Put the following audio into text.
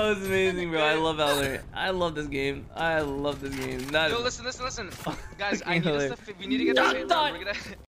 was amazing, bro. I love Valorant. I love this game. I love this game. Yo, listen. Guys, we need to get the fifth round. We're gonna